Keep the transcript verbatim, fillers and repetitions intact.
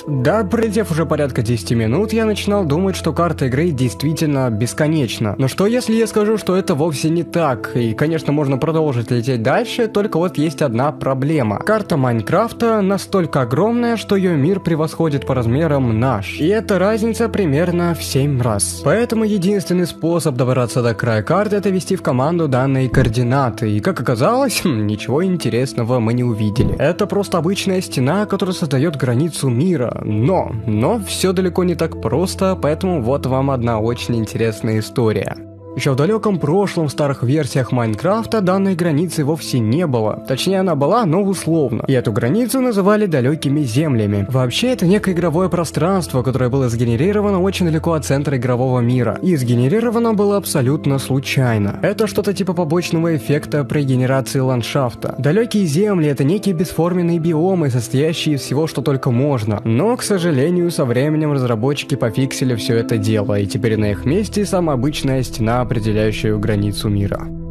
Да, пролетев уже порядка десяти минут, я начинал думать, что карта игры действительно бесконечна. Но что если я скажу, что это вовсе не так? И, конечно, можно продолжить лететь дальше, только вот есть одна проблема. Карта Майнкрафта настолько огромная, что ее мир превосходит по размерам наш. И эта разница примерно в семь раз. Поэтому единственный способ добраться до края карты — это ввести в команду данные координаты. И, как оказалось, ничего интересного мы не увидели. Это просто обычная стена, которая создает границу мира. Но, но все далеко не так просто, поэтому вот вам одна очень интересная история. Еще в далеком прошлом в старых версиях Майнкрафта данной границы вовсе не было. Точнее, она была, но условно. И эту границу называли далекими землями. Вообще, это некое игровое пространство, которое было сгенерировано очень далеко от центра игрового мира. И сгенерировано было абсолютно случайно. Это что-то типа побочного эффекта при генерации ландшафта. Далекие земли — это некие бесформенные биомы, состоящие из всего, что только можно. Но, к сожалению, со временем разработчики пофиксили все это дело, и теперь на их месте самая обычная стена, определяющую границу мира.